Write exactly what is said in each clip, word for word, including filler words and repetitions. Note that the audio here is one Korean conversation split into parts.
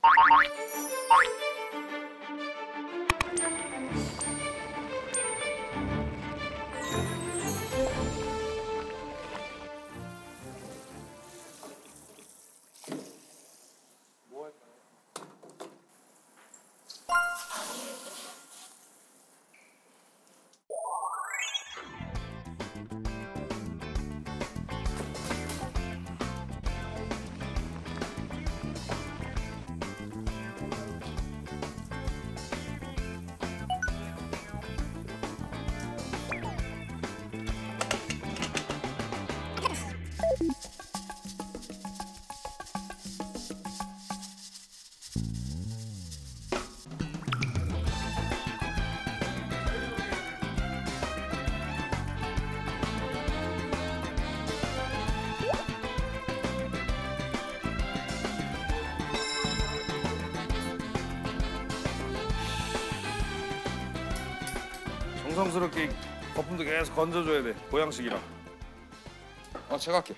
정성스럽게 거품도 계속 건져줘야 돼. 보양식이라. 아, 제가 할게.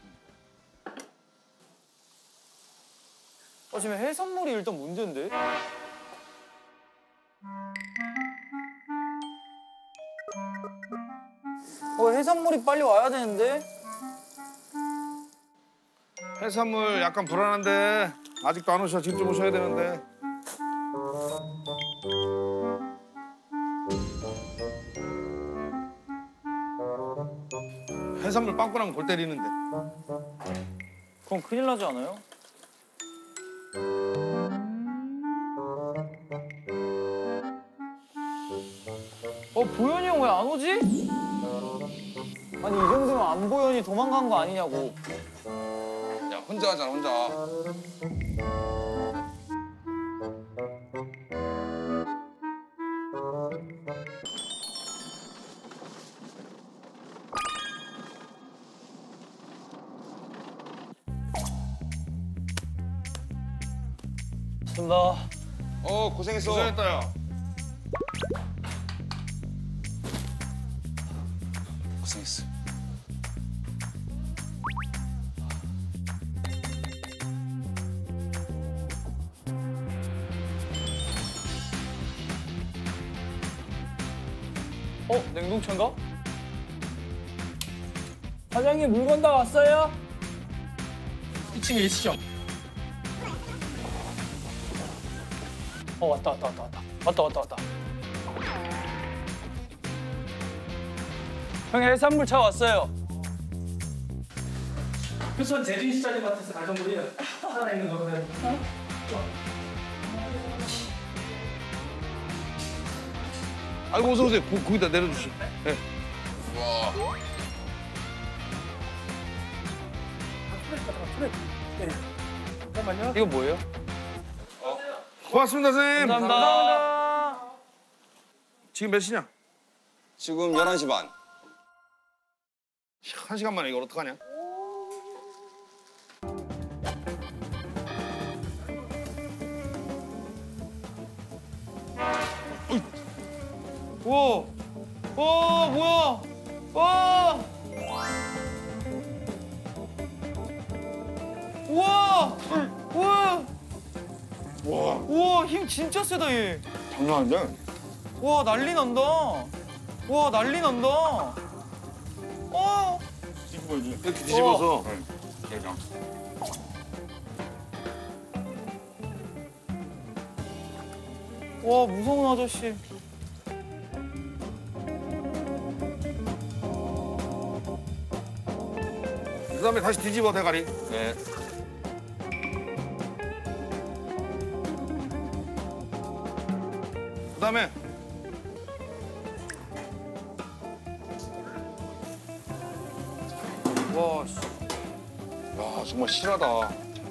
아, 지금 해산물이 일단 문제인데? 어, 해산물이 빨리 와야 되는데? 해산물 약간 불안한데 아직도 안 오셔. 지금 좀 오셔야 되는데. 해산물 빵꾸 나면 골 때리는데. 그럼 큰일 나지 않아요? 어, 보현이 형 왜 안 오지? 아니, 이 정도면 안 보현이 도망간 거 아니냐고. 야, 혼자 하잖아, 혼자. 좋습니다. 어, 고생했어. 고생했다, 야. 고생했어. 어, 냉동차인가? 사장님, 물건 다 왔어요? 이 층에 계시죠? 어, 왔다, 왔다, 왔다, 왔다. 왔다, 왔다, 왔다. 형, 해산물 차 왔어요. 표선 제주시장님 같아서 가정물이 살아있는 거거든. 어? 아이고, 어서 오세요. 고, 거기다 내려주시. 네. 와. 잠깐만요. 이거 뭐예요? 고맙습니다, 선생님. 감사합니다. 지금 몇 시냐? 지금 열한 시 반. 한 시간 만에 이걸 어떡하냐? 우와! 와, 뭐야? 와! 우와! 우와! 와, 우와, 힘 진짜 세다, 얘. 장난 아닌데? 와, 난리 난다. 와, 난리 난다. 어! 뒤집어야지. 이렇게 뒤집어서. 그냥. 와, 무서운 아저씨. 그다음에 다시 뒤집어, 대가리. 네. 그다음에 와, 씨. 야, 정말 실하다.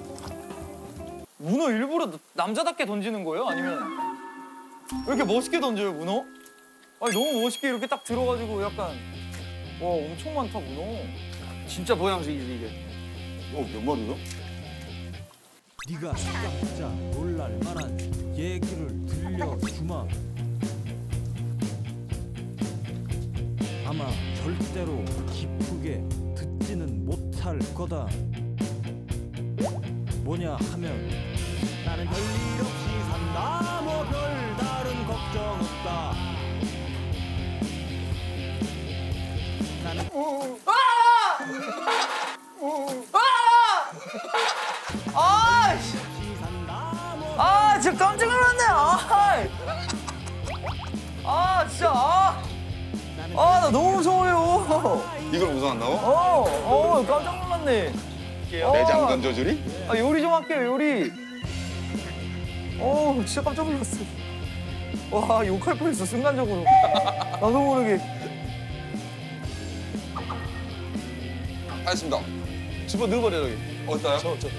문어 일부러 남자답게 던지는 거예요? 아니면 왜 이렇게 멋있게 던져요, 문어? 아니, 너무 멋있게 이렇게 딱 들어가지고 약간 와, 엄청 많다, 문어. 진짜 보양식이지, 이게. 어, 몇 마리요? 네가 깜짝 놀랄 만한 얘기를 들려주마. 아마 절대로 기쁘게 듣지는 못할 거다. 뭐냐 하면 나는 별일 없이 산다 뭐 별다른 걱정 없다 나는 아! 씨. 없이 산다 뭐 아, 진짜 깜짝 놀랐네. 아, 아 진짜. 아, 아, 나 너무 무서워요. 이걸 우승한다고? 어, 어, 깜짝 놀랐네. 내장 던져주리? 아, 요리 좀 할게요, 요리. 어, 진짜 깜짝 놀랐어. 와, 욕할 뻔했어, 순간적으로. 나도 모르게. 알겠습니다. 집어 넣어버려 여기. 어디다요? 저 저.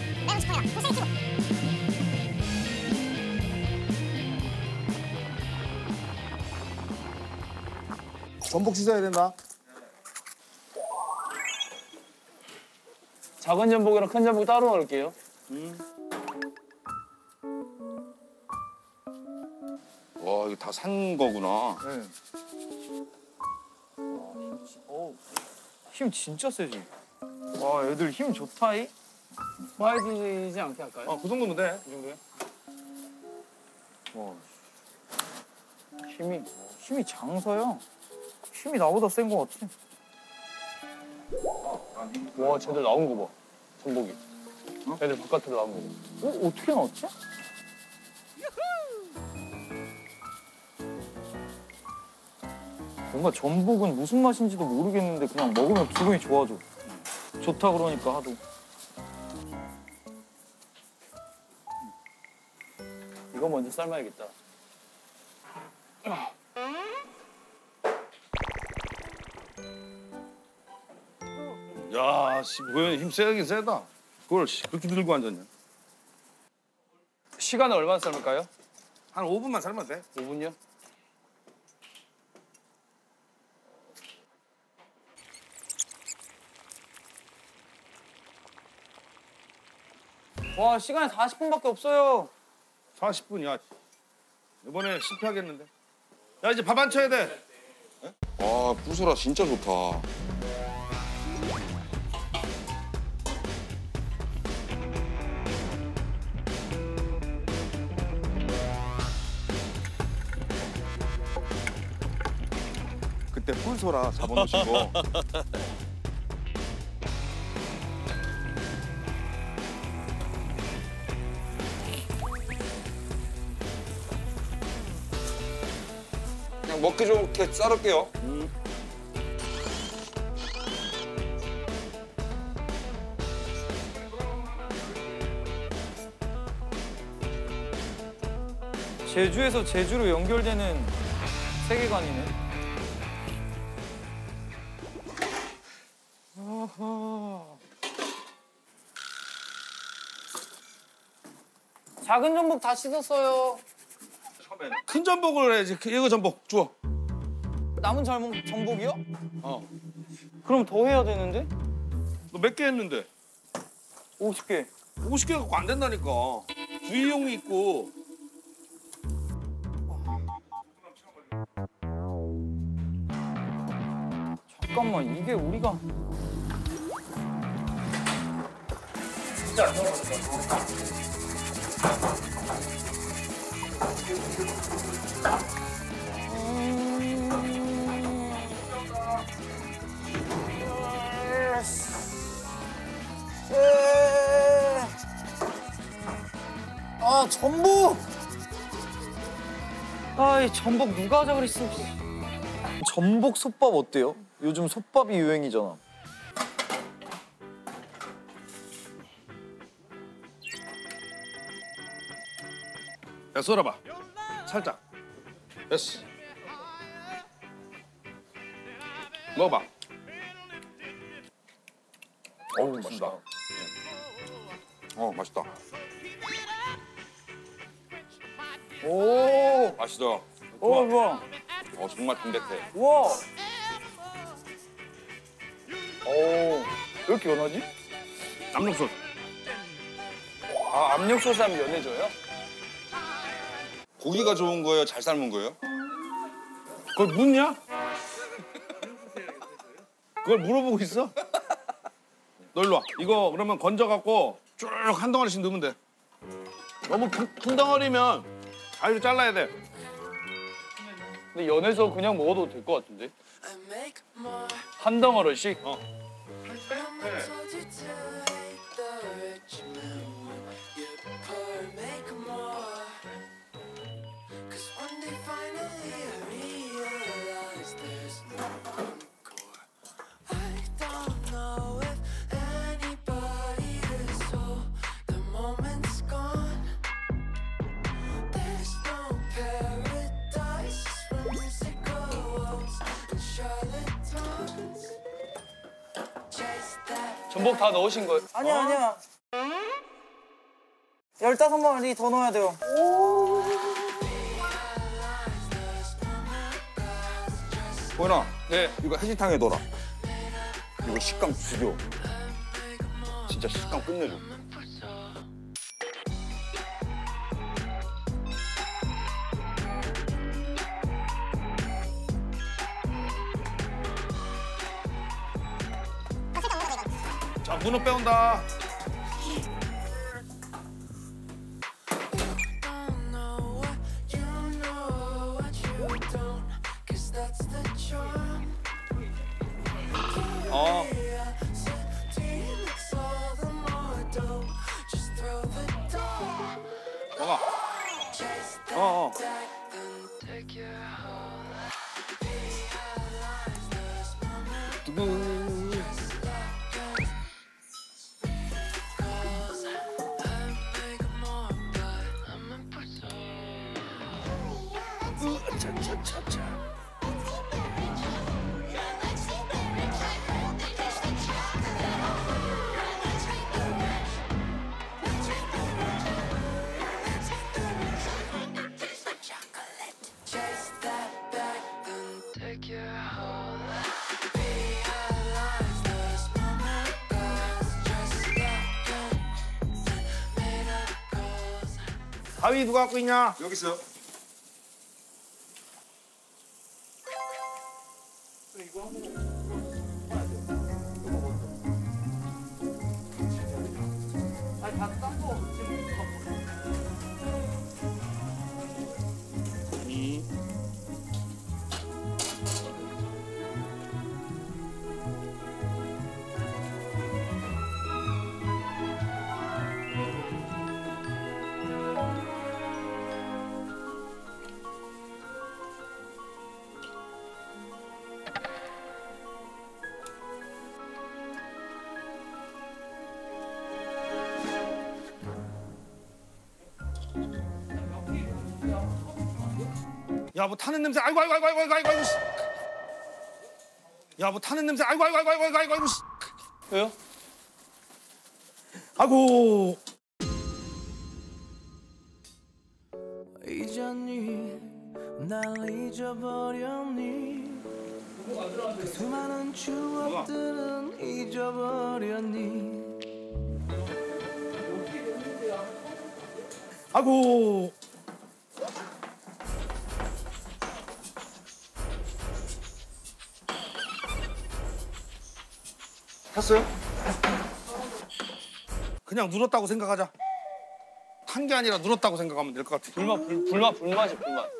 전복 씻어야 된다. 작은 전복이랑 큰 전복 따로 넣을게요. 와 이거 다 산 거구나. 어, 힘 진짜 세지. 와, 애들 힘 좋다이. 빠지지 않게 할까요? 어, 그 정도면 돼. 이 정도요? 와, 힘이, 힘이 장서야. 힘이 나보다 센 것 같아. 와, 쟤들 나온 거 봐. 전복이. 애들 바깥으로 나온 거 봐. 어, 어떻게 나왔지? 뭔가 전복은 무슨 맛인지도 모르겠는데 그냥 먹으면 기분이 좋아져. 좋다 그러니까 하도. 이거 먼저 삶아야겠다. 야, 씨, 뭐야 힘 세긴 세다. 그걸 씨, 그렇게 들고 앉았냐? 시간은 얼마나 삶을까요? 한 오 분만 삶으면 돼. 오 분요? 와, 시간이 사십 분밖에 없어요. 사십 분이야. 이번에 실패하겠는데. 야, 이제 밥 안 쳐야 돼. 와 부소라 진짜 좋다. 그때 뿔소라 잡아놓으시고. 그냥 먹기 좋게 자를게요. 제주에서 제주로 연결되는 세계관이네. 작은 전복 다 씻었어요. 큰 전복을 해야지. 그- 이거 전복 주워. 남은 전복, 전복이요? 어. 그럼 더 해야 되는데? 너 몇 개 했는데? 오십 개. 오십 개 갖고 안 된다니까. 주의용이 있고. 잠깐만, 이게 우리가 아, 전복! 아이, 전복 누가 하자 그랬어. 전복 솥밥 어때요? 요즘 솥밥이 유행이잖아. 야, 썰어봐. 살짝. 됐어. 먹어봐. 어우 맛있다. 어 맛있다. 오, 맛있다. 오, 좋아. 어 정말 담백해. 우와. 오, 왜 이렇게 연하지? 압력솥. 아, 압력솥에 하면 연해져요? 고기가 좋은 거예요? 잘 삶은 거예요? 그걸 묻냐? 그걸 물어보고 있어? 너 일로 와. 이거 그러면 건져갖고 쭉 한 덩어리씩 넣으면 돼. 너무 큰, 큰 덩어리면 가위로 잘라야 돼. 근데 연해서 그냥 먹어도 될 것 같은데? 한 덩어리씩? 어. 전복 다 넣으신 거예요? 아니야 아니야. 열다섯 마리 더 넣어야 돼요. 보현아, 네. 이거 해지탕에 넣어라. 이거 식감 죽여. 진짜 식감 끝내줘. 자, 문어 빼온다. 어. 먹어. 어, 어. 가위 누가 갖고 있냐? 여기 있어요. 야, 뭐 타는 냄새. 아이고 아이고 아이고 아이고 아이고 아이고. 씨. 야, 뭐 타는 냄새. 아이고 아이고 아이고 아이고 아이고 아이고. 씨. 왜요? 아이고. 잊었니 날 잊어버렸니 그 수많은 추억들은 잊어버렸니 아이고. 탔어요? 그냥 눌었다고 생각하자. 탄 게 아니라 눌었다고 생각하면 될 것 같아. 불맛, 불, 불맛, 불맛이 불맛.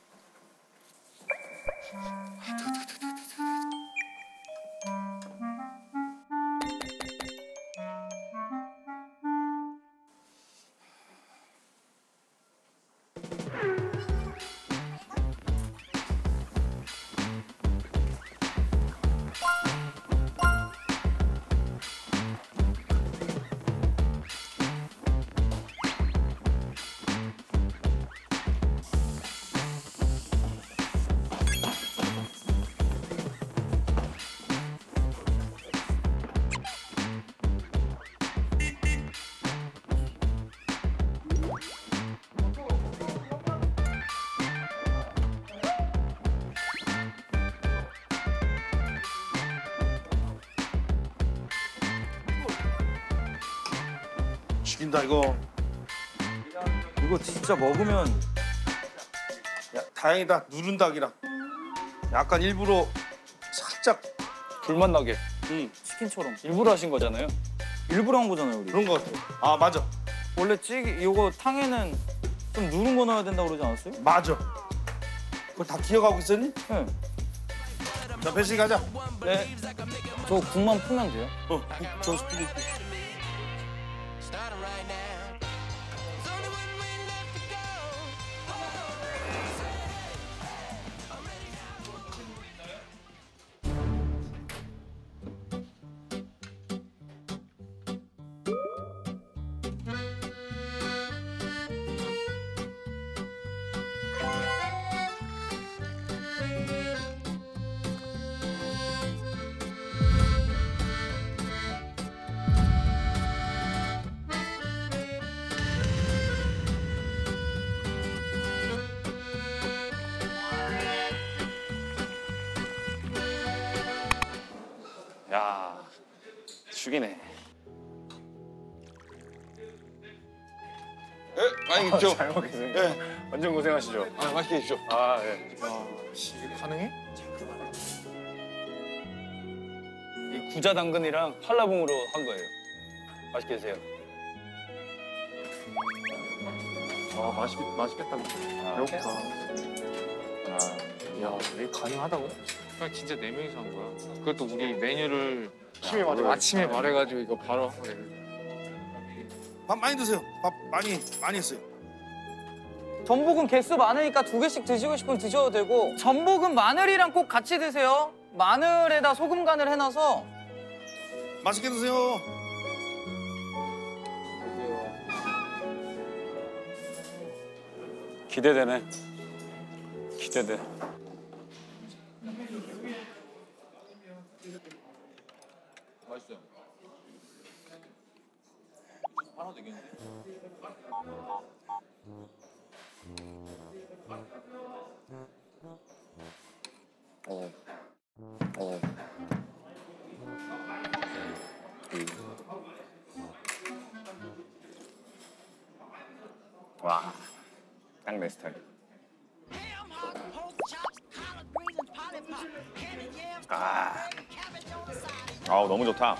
죽인다 이거. 이거 진짜 먹으면 야, 다행이다. 누른 닭이라. 약간 일부러 살짝 불맛 나게. 응, 치킨처럼 일부러 하신 거잖아요. 일부러 한 거잖아요 우리. 그런 것 같아. 아, 맞아. 원래 찌개 이거 탕에는 좀 누른 거 넣어야 된다고 그러지 않았어요? 맞아. 그걸 다 기억하고 있었니? 네. 자, 배식 가자. 네. 저 국만 풀면 돼요? 어, 저 스피드. 야, 죽이네. 예, 많이 있죠. 잘 먹겠습니다. 예. 완전 고생하시죠. 아, 맛있게 드십시오. 아, 예. 이게 가능해? 이 구자 당근이랑 한라봉으로 한 거예요. 맛있게 드세요. 아 맛있 맛있겠다. 배고프다. 야 이게 가능하다고? 그냥 진짜 네 명이서 한 거야. 그것도 우리 메뉴를 아침에 맞아. 아침에 말해가지고 이거 바로 하고 내가. 밥 많이 드세요. 밥 많이 많이 했어요. 전복은 개수 많으니까 두 개씩 드시고 싶으면 드셔도 되고 전복은 마늘이랑 꼭 같이 드세요. 마늘에다 소금 간을 해놔서 맛있게 드세요. 기대되네. 기대돼. 어. 어. 와, 딱 내 스타일. 아, 아우 너무 좋다.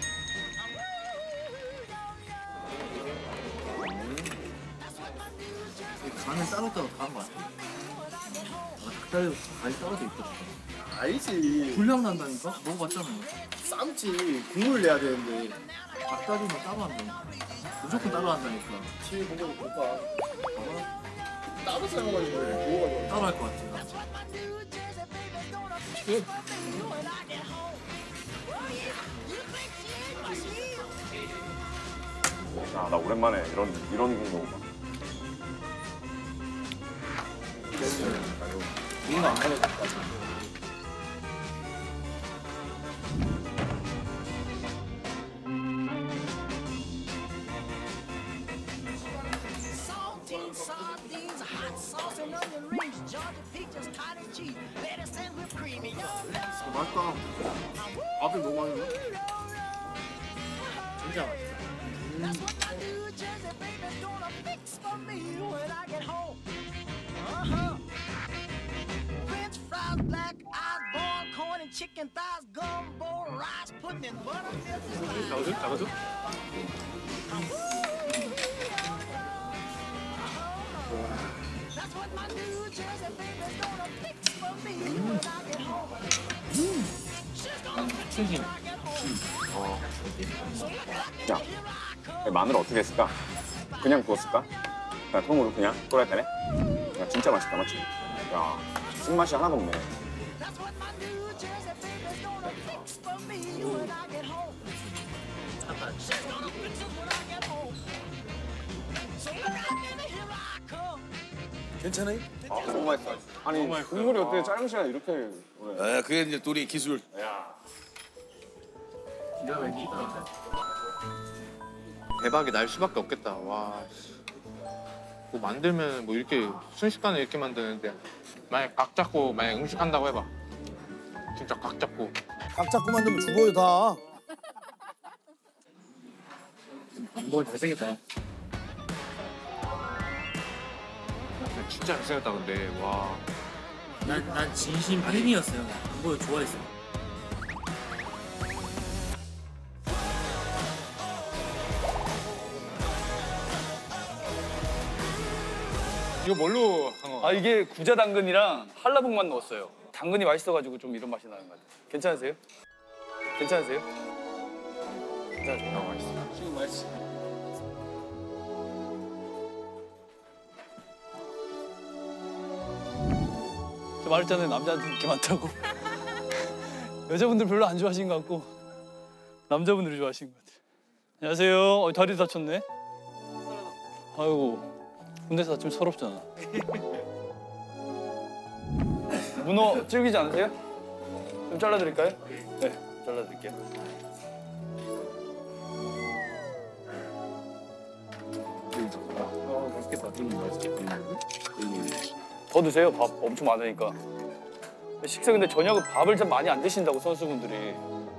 간을 따로 따로 다한 거 같아. 아, 닭다리 간이 따로도 있거든. 알지. 불량 난다니까? 먹어봤잖아요. 쌈지. 국물 내야 되는데. 닭다리만 따로 한다니까. 무조건 따로 한다니까. 집에 보면 못 봐. 따로 사용하는 거예요. 뭐가 따로 할 것 같아. 나. 아, 나 오랜만에 이런 이런 거 먹어봐. 이거 안 먹을 것 같아. 맛있다. 밥을 너무 많이 넣어. 진짜 맛있어. Chicken thighs, gumbo, rice, pudding, and buttermilk. 나가죠? 나가죠? That's what my New Jersey baby's gonna fix for me when I get home. She's gonna fix it when I get home. So look at 야, me, here I come. 마늘 어떻게 했을까? 그냥 구웠을까? 그냥 통으로 그냥 또라이때네? 야, 진짜 맛있다, 맞지? 야, 쓴맛이 하나도 없네. That's what my New Jersey baby's gonna fix for me when I get home. She's gonna fix it when I get home. So look at me, here I come. 괜찮아요? 아, 너무 맛있어. 아니, 국물이 어떻게 짧은 시간에 이렇게 오래. 에, 그게 이제 둘이 기술. 야. 기가 막히다. 대박이 날 수밖에 없겠다. 와. 씨. 뭐 만들면 뭐 이렇게 순식간에 이렇게 만드는데 만약 각 잡고 만약 음식 한다고 해봐. 진짜 각 잡고. 각 잡고 만들면 죽어요 다. 뭐 잘생겼다. 진짜 잘생겼다 근데 와. 난, 난 진심 팬이었어요. 그걸 좋아했어. 이거 뭘로 한 거? 아 이게 구자 당근이랑 한라봉만 넣었어요. 당근이 맛있어가지고 좀 이런 맛이 나는 것 같아요. 괜찮으세요? 괜찮으세요? 괜찮으세요? 아, 맛있어. 지금 맛있어. 저 말했잖아요. 남자한테 인기 많다고. 여자분들 별로 안 좋아하시는 것 같고 남자분들이 좋아하시는 것 같아요. 안녕하세요. 어, 다리 다쳤네. 아이고 군대에서 다치면 서럽잖아. 문어 질기지 않으세요? 좀 잘라드릴까요? 네, 잘라드릴게요. 아 맛있겠다. 음 맛있겠다. 더 드세요. 밥 엄청 많으니까. 식사 근데 저녁은 밥을 좀 많이 안 드신다고 선수분들이.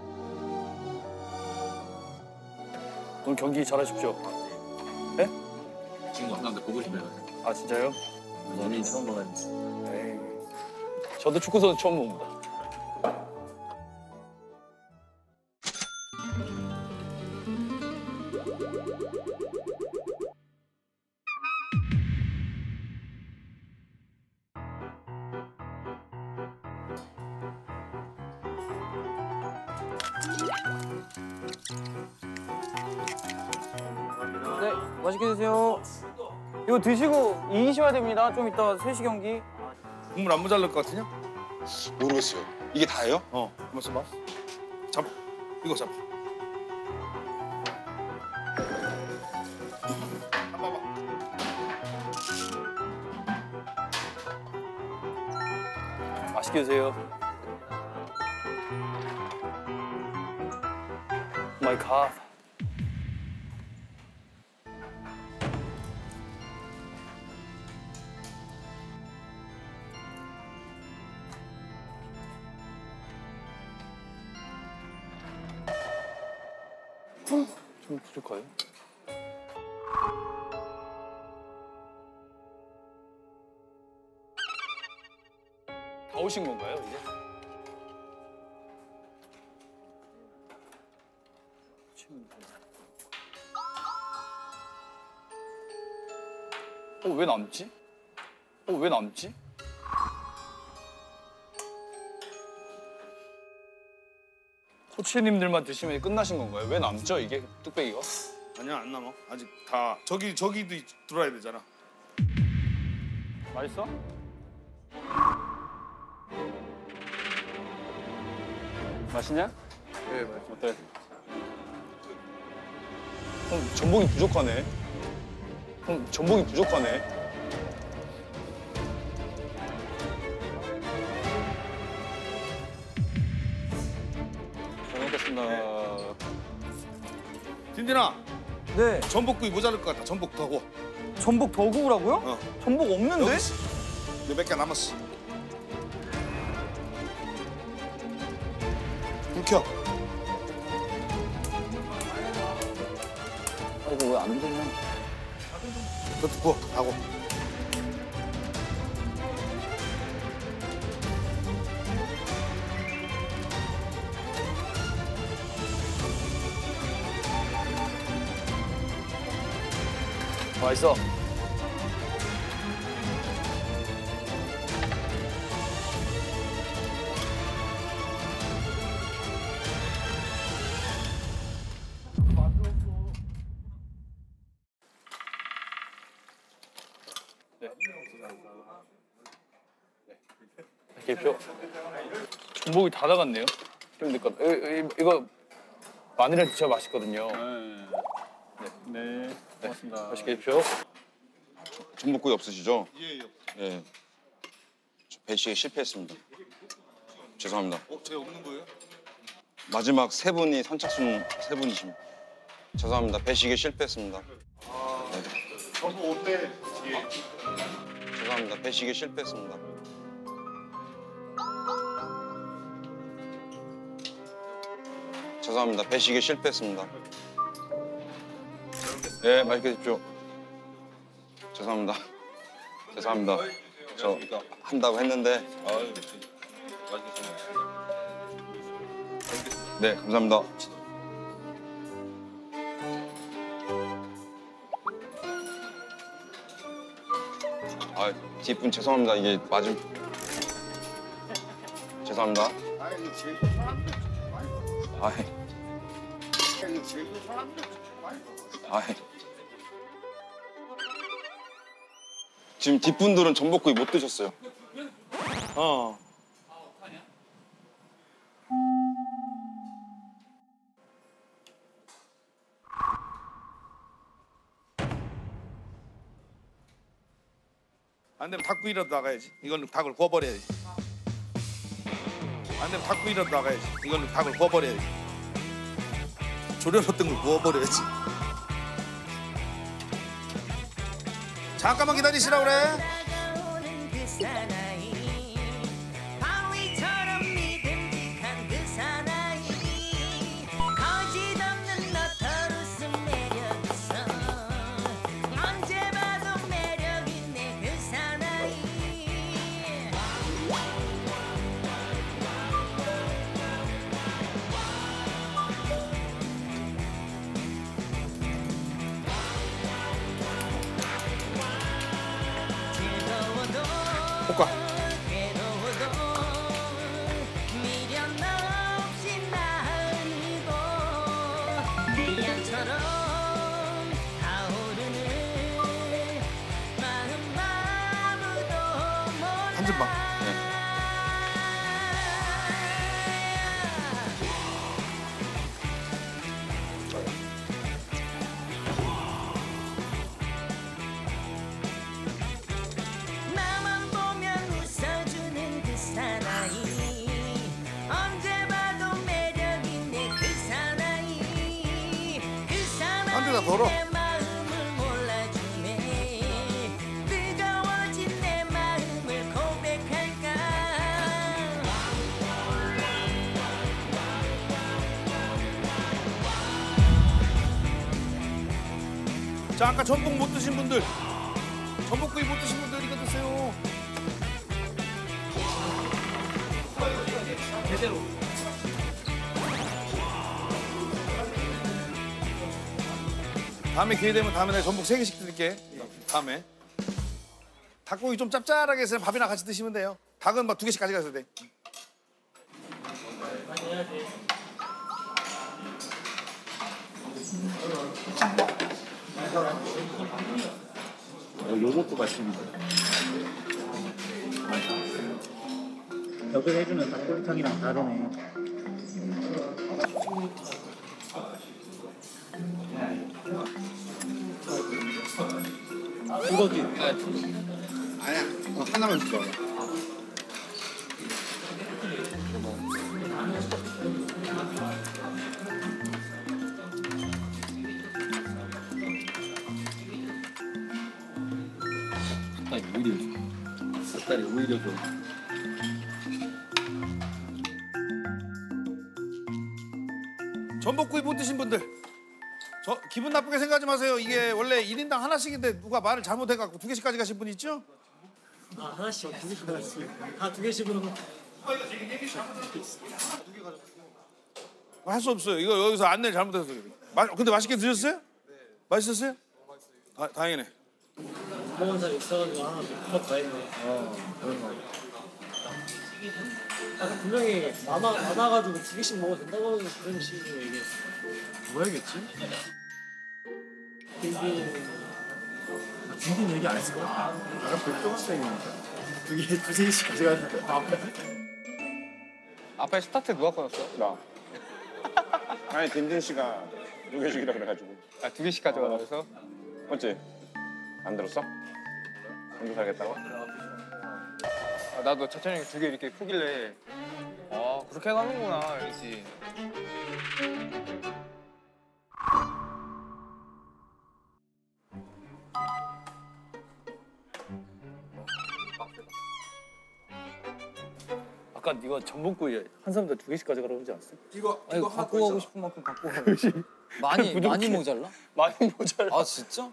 오늘 경기 잘하십시오. 네? 지금 왔는데 보고 싶어요. 아 진짜요? 너는 처음 보는. 에이, 저도 축구 선수 처음 봅니다. 네, 맛있게 드세요. 이거 드시고 이기셔야 됩니다. 좀 이따 세 시 경기. 국물 안 모자랄 것 같으냐? 모르겠어요. 이게 다예요? 어, 한번 써봐. 잡. 이거 잡. 봐봐. 맛있게 드세요. 마이 갓. 좀 부족해요? 다 오신 건가요, 이제? 어, 왜 남지? 어, 왜 남지? 코치님들만 드시면 끝나신 건가요? 왜 남죠, 이게 뚝배기가? 아니야, 안 남아. 아직 다 저기 저기도 있- 들어야 되잖아. 맛있어? 맛있냐? 네, 맛있어. 어때? 형, 전복이 부족하네. 형, 전복이 부족하네. 잘 먹겠습니다. 딘딘아, 네, 전복구이 모자랄 것 같아. 전복 더 하고. 전복 더 구우라고요? 어. 전복 없는데? 여기 있어. 몇 개 남았어. 불 켜. 아이고, 왜 안 되냐? 그것도 부어. 하고. 맛있어. 네. 대표. 전복이 다 나갔네요. 좀 될것 같아. 이거 마늘이랑 진짜 맛있거든요. 네. 고맙습니다. 맛있게 드십시오. 전복구이 없으시죠? 예, 예. 예. 저 배식에 실패했습니다. 죄송합니다. 어, 쟤 없는 거예요? 마지막 세 분이 선착순 세 분이십니다. 죄송합니다. 배식에 실패했습니다. 전부 어때? 죄송합니다. 배식에 실패했습니다. 죄송합니다. 배식에 실패했습니다. 예, 맛있게 드십시오. 죄송합니다. 죄송합니다. 저 한다고 했는데. 네, 감사합니다. 아, 뒷분 죄송합니다. 이게 맞음. 죄송합니다. 아니 제주 사람들 많이 먹어. 아이, 아니 제주 사람들 많이 먹어. 아이. 지금 뒷분들은 전복구이 못 드셨어요. 어. 안 되면 닭구이라도 나가야지. 이거는 닭을 구워버려야지. 안 되면 닭구이라도 나가야지. 이거는 닭을 구워버려야지. 졸여놨던 걸 구워버려야지. 잠깐만 기다리시라 그래. 다가오는 그 사나이 바위처럼 믿음직한 그 사나이 거짓없는 너털웃음 매력 있어 언제 봐도 매력 있네 그 사나이 볶아. 미련 없이 나으고 태양처럼 타오르는 마음 아무도 몰라 한 줌만. 나만 보면 웃어주는 그 사나이 언제 봐도 매력 있네 그 사나이 그 한 대나 사나이 덜어. 내 마음을 몰라주네 뜨거워진 내 마음을 고백할까 자, 아까 전복 못 드신 분들, 전복구이 못 드신 분들 이거 드세요. 다음에 기회 되면 다음에 내가 전복 세 개씩 드릴게. 다음에. 닭고기 좀 짭짤하게 해서 밥이랑 같이 드시면 돼요. 닭은 막 두 개씩 가져가셔도 돼. 요것도 맛있습니다. 여기 해주는 닭도리탕이랑 다르네. 이거지. 아니야. 어, 하나만 줘. 닭다리 오히려 좋아. 닭다리 오히려 좋아. 전복구이 못 드신 분들. 저 기분 나쁘게 생각하지 마세요. 이게 원래 일 인당 하나씩인데 누가 말을 잘못해갖고 두 개씩 가져가신 분 있죠? 아 하나씩 두 개씩 하나씩 다두 개씩으로 할 수 없어요. 이거 여기서 안내를 잘못해서 그래. 마, 근데 맛있게 드셨어요? 네. 맛있었어요? 다, 다행이네. 먹은 사람 있어가지고 하나 더 다행이네. 어, 그런 거. 아 분명히 많아 많아가지고 두 개씩 먹어도 된다고 하는 그런 식으로 얘기했어. 뭐야겠지? 빙빙 빙빙 얘기 안 했을 거야? 내가 백종학생이니까 두개 두세 개씩 가져가는데 앞에 스타트 누가 끊었어? 나. 아니, 딘딘 씨가 두 개씩이라 그래가지고. 아, 두 개씩 가져가라 그래서? 맞지? 안 들었어? 먼저 살겠다고? 아, 나도 차천이 형이 두 개 이렇게 푸길래 아 그렇게 가는구나 알지. 아까 네가 전복구이 한 사람당 두 개씩 가져가라고 하지 않았어? 이거 아니 갖고 가고 싶은 만큼 갖고 가야지. 많이 많이 모자라? 많이 모자라. 아 진짜?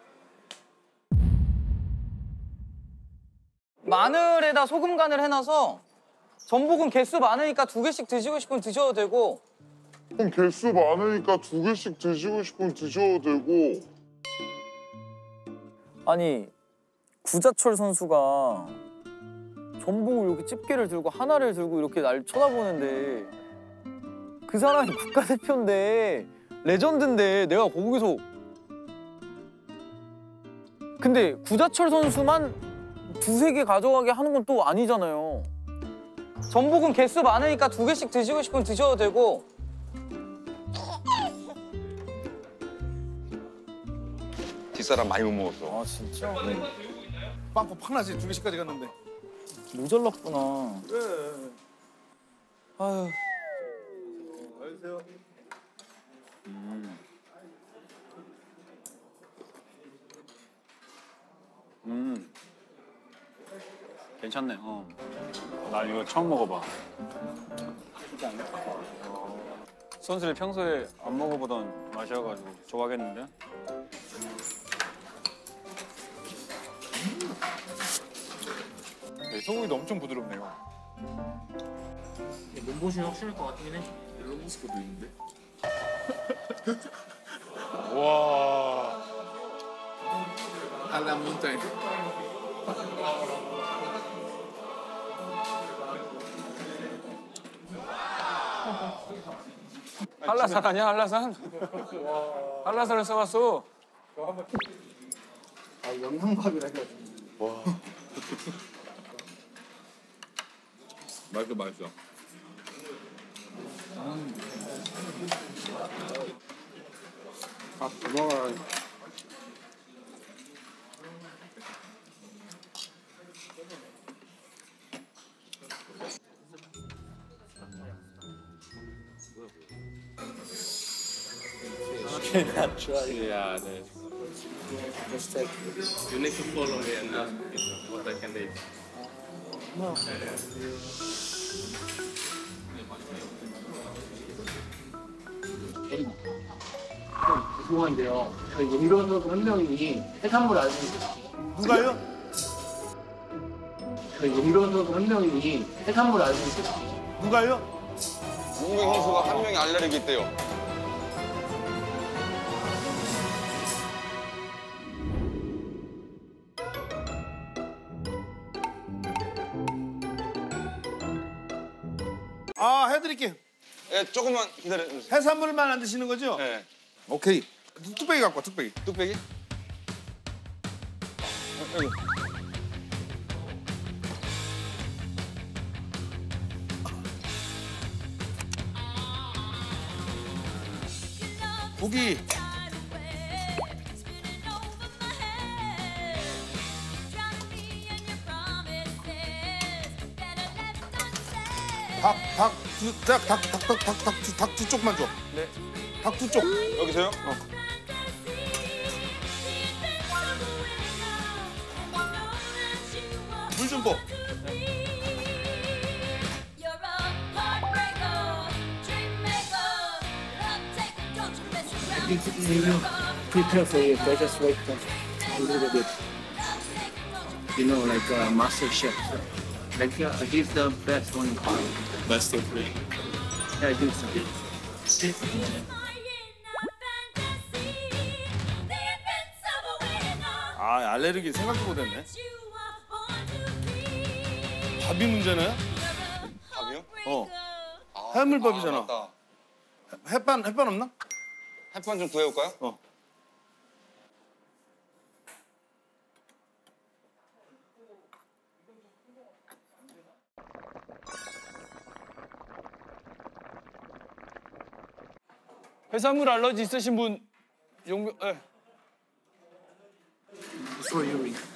마늘에다 소금 간을 해놔서 전복은 개수 많으니까 두 개씩 드시고 싶으면 드셔도 되고 개수 많으니까 두 개씩 드시고 싶으면 드셔도 되고 아니 구자철 선수가 전복을 이렇게 집게를 들고 하나를 들고 이렇게 날 쳐다보는데 그 사람이 국가대표인데 레전드인데 내가 거기서 근데 구자철 선수만 두세 개 가져가게 하는 건 또 아니잖아요. 전복은 개수 많으니까 두 개씩 드시고 싶으면 드셔도 되고 뒷사람 많이 못 먹었어. 아 진짜? 빵꾸 팍 나지 두 개씩까지 갔는데. 모자랐구나. 그래. 아유. 안녕하세요. 음. 음. 괜찮네. 어. 난 이거 처음 먹어봐. 선수를 평소에 안 먹어보던 맛이어가지고 좋아하겠는데? 네, 소고기도 엄청 부드럽네요. 몸보신 확실할 것 같긴 해. 멜론모스코도 있는데. 와. 알람 몬타인. 한라산 아니야 한라산? 한라산을 써봤어. 아 영양밥이라 해가지고. 와. 맛있어 맛있어. 아 그거가 cannot try. Yeah, there's. Just take. You need to follow me and ask me what I can eat. No. 죄송한데요. 저희 용변 선수 한 명이 해산물 알레르기. 누가요? 저희 용변 선수 한 명이 해산물 알레르기. 누가요? 문경 선수가 한 명이 알레르기 있대요. 아 해드릴게요. 예, 조금만 기다려주세요. 해산물만 안 드시는 거죠? 네. 오케이. 뚝배기 갖고 와 뚝배기. 뚝배기? 여기. 고기. 닭, 닭, 두, 닭, 닭, 닭, 닭, 닭, 닭, 두, 닭 두 쪽만 줘. 네. 닭 두 쪽. 여기서요? 어. 물 좀 부. Prepare for it. I just wait a little bit. You know, like uh, master chef. Like uh, he's the best one. Best of three. Yeah, I think so. 아 알레르기 생각도 못했네. 밥이 문제네. 밥이요? 어. 아, 해물밥이잖아. 아, 맞다. 햇반 햇반 없나? 햇반 좀 구해올까요? 어. 해산물 알러지 있으신 분 용병 예. Before you eat.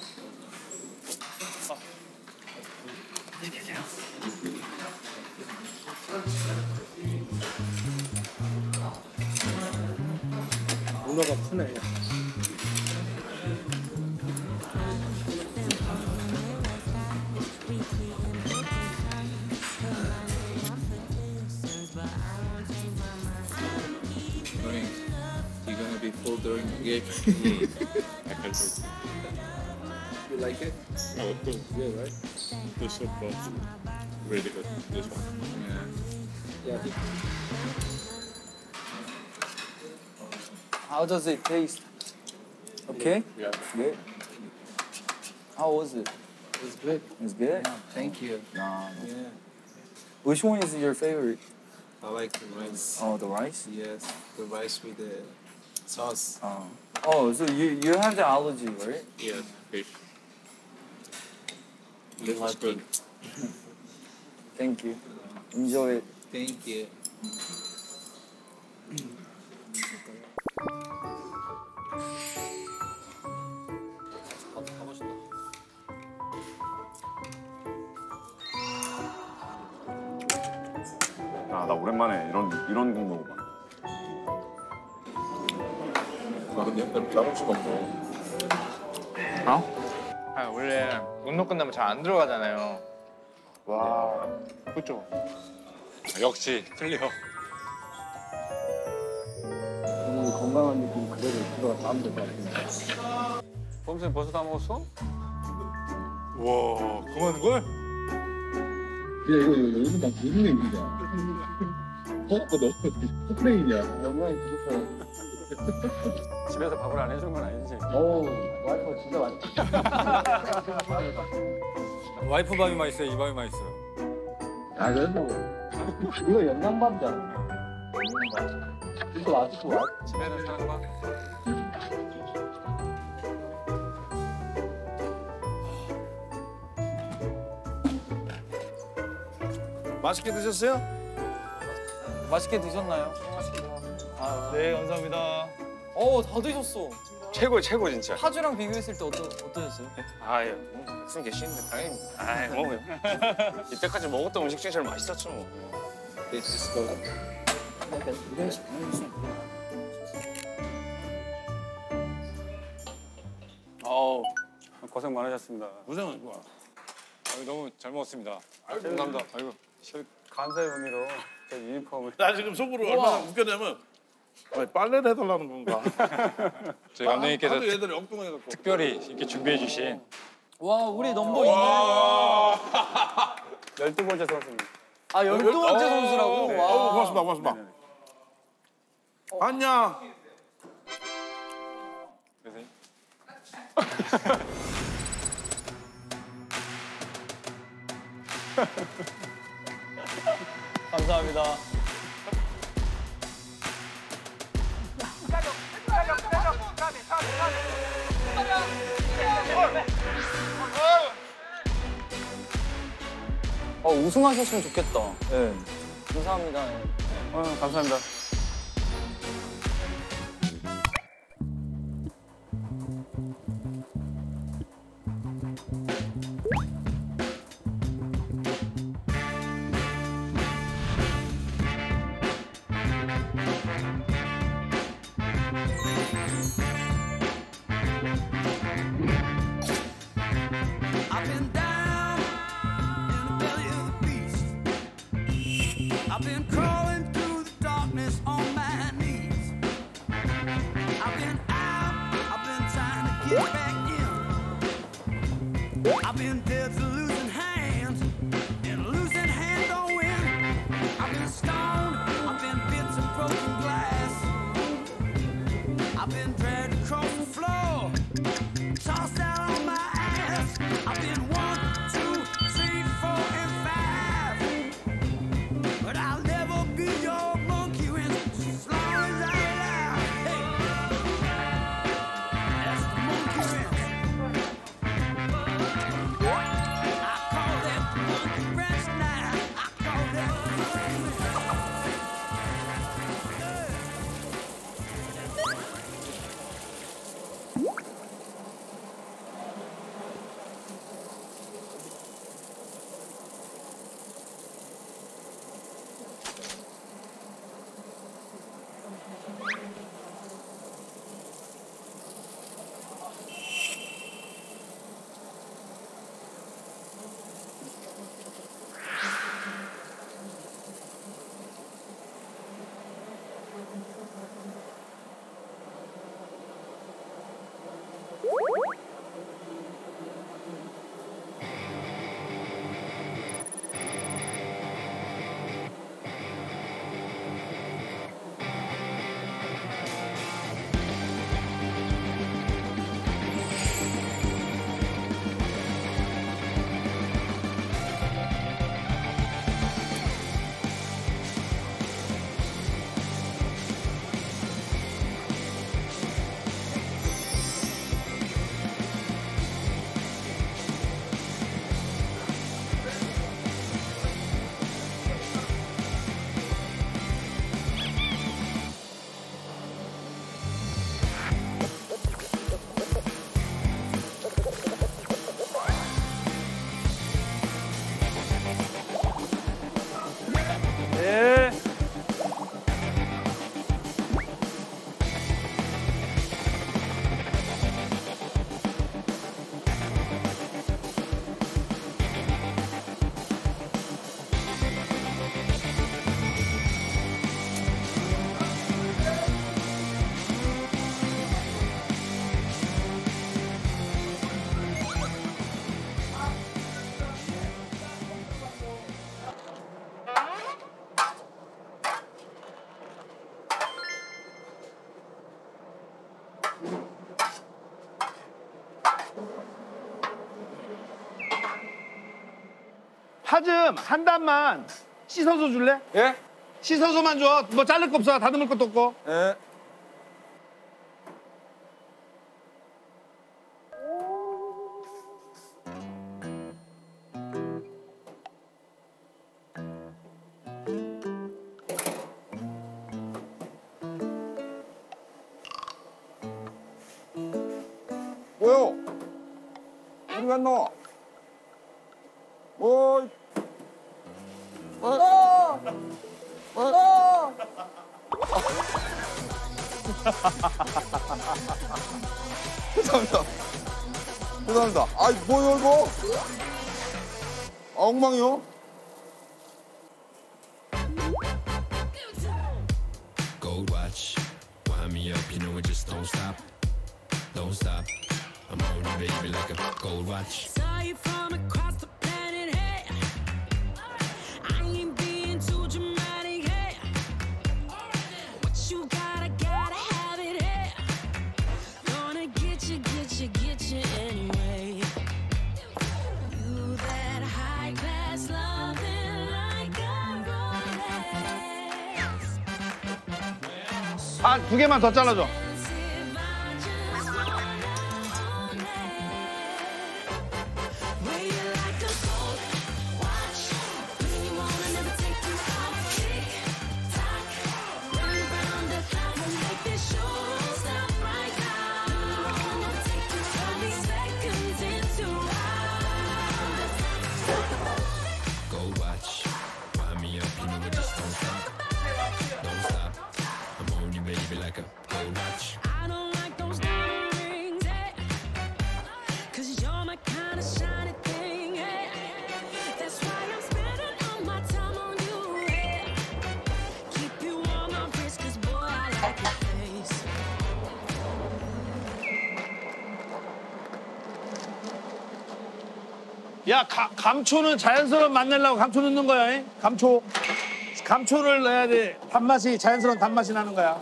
문어가 크네. You're gonna be full during the game. I can see. You like it? Oh, of course. Yeah, right? This soup was really good. This one. Yeah. Yeah. How does it taste? Okay? Yeah. 네. How was it? It was good. It was good. Thank you. Nah. Yeah. Which one is your favorite? I like the rice. Oh, the rice. Yes, the rice with the sauce. Oh. Oh, so you you have the allergy, right? Yeah, fish. It was good. Thank you. Enjoy it. Thank you. 아, 나 오랜만에 이런 이런 국 먹어봐. 나 근데 옛날에 짜볼 수가 없어. 어? 아 원래 운동 끝나면 잘 안 들어가잖아요. 와, 그렇죠. 역시 틀려. 오늘 건강한 느낌 그대로 들어가 나면 될 것 같은데. 범쌤 벌써 다 먹었어? 와, 그만한 걸? 야 이거 이거 여기서 막 무슨 얘기냐? 어? 그거 너 스프레이냐? 영광이 부족해. 집에서 밥을 안 해준 건 아니지? 오, 와이프가 진짜 맛있어. 와이프 밥이 맛있어요? 이 밥이 맛있어요? 아 그래도 이거 영양밥이잖아. 이거 아직도 와. 집에서 사는 거? 맛있게 드셨어요? 맛있게 드셨나요? 아, 네, 감사합니다. 어, 다 드셨어. 최고, 최고 진짜. 파주랑 비교했을 때 어떠, 어떠셨어요? 아유, 뭐 백승 계시는데 당연히. 아이, 뭐 이때까지 먹었던 음식 중에 제일 맛있었죠, 뭐. Let's go. 어우, 고생 많으셨습니다. 고생 좋아. 아유, 너무 잘 먹었습니다. 감사합니다. 아이고, 감사의 의미로 제 유니폼을. 나 지금 속으로 얼마나 웃겨내면 아니, 빨래를 해달라는 건가? 저희 감독님께서 하도 얘들이 엉뚱해갖고. 특별히 이렇게 준비해 주신 와, 우리 넘버 이. 열두 번째 선수입니다. 아, 열두 번째 선수라고? 네. 와. 어우, 고맙습니다, 고맙습니다. 안녕. 그래서 감사합니다. 어, 우승하셨으면 좋겠다. 네. 감사합니다. 네. 어, 감사합니다. I've been down in the belly of the beast. I've been crawling through the darkness on my knees. I've been out, I've been trying to get back in. I've been dead to losing hands, and losing hands don't win. I've been stoned, I've been bits of broken glass. I've been dragged across the floor, tossed out on my ass. I've been one, two, three, four, and five. But I'll never be your monkey when as long as I'm alive. Hey, that's the monkey wrench. 파 좀 한 단만 씻어서 줄래? 예? 씻어서만 줘. 뭐 자를 거 없어. 다듬을 것도 없고. 예. 뭐요? 어디 갔노? 뭐? 어! 어! 죄송합니다. 죄송합니다. 아이 뭐요 이거? 아 엉망이요? Gold watch, wind me up, you know it just don't stop, don't stop. I'm on you, baby, like a gold watch. Saw you from across the planet, hey. I ain't being too dramatic, hey. What you got, I gotta have it, hey. Gonna get you, get you, get you anyway. You that high class loving like a Rolex. 파 두 개만 더 잘라줘. Gold watch, wind me up, you know it just don't stop, don't stop. I'm on you, baby, like a gold watch. I don't like those diamond rings, hey. Cause you're my kind of shiny thing, hey. That's why I'm spending all my time on you, hey. Keep you on my wrist, cause boy, I like your face. 야, 가, 감초는 자연스러운 맛 내려고 감초 넣는 거야. 잉? 감초. 감초를 넣어야 돼. 단맛이, 자연스러운 단맛이 나는 거야.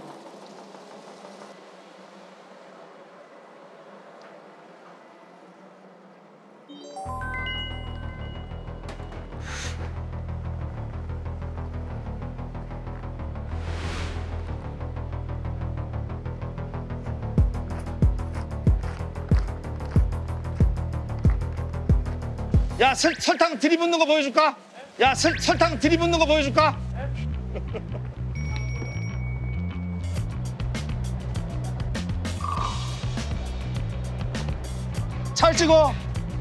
야, 설, 설탕 들이붓는 거 보여줄까? 야, 설, 설탕 들이붓는 거 보여줄까? 잘 찍어.